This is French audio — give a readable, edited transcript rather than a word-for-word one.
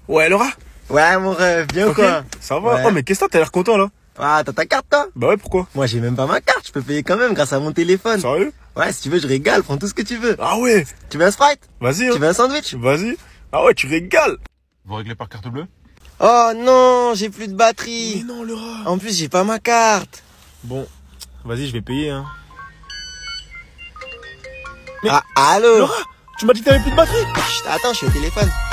Ouais, Laura? Ouais, mon rêve, bien ou Ok, quoi? ça va? Ouais. Oh, mais qu'est-ce que t'as l'air content, là? Ah, t'as ta carte, toi? Bah ouais, pourquoi? Moi, j'ai même pas ma carte, je peux payer quand même grâce à mon téléphone. Sérieux? Ouais, si tu veux, je régale, prends tout ce que tu veux. Ah ouais! Tu veux un Sprite? Vas-y, Tu hein. veux un sandwich? Vas-y. Ah ouais, tu régales! Vous réglez par carte bleue? Oh non, j'ai plus de Mais batterie. non, Laura! En plus, j'ai pas ma carte. Bon, vas-y, je vais payer, hein. Mais- Ah, allô? Laura! Tu m'as dit que t'avais plus de batterie! Chut, attends, je suis au téléphone.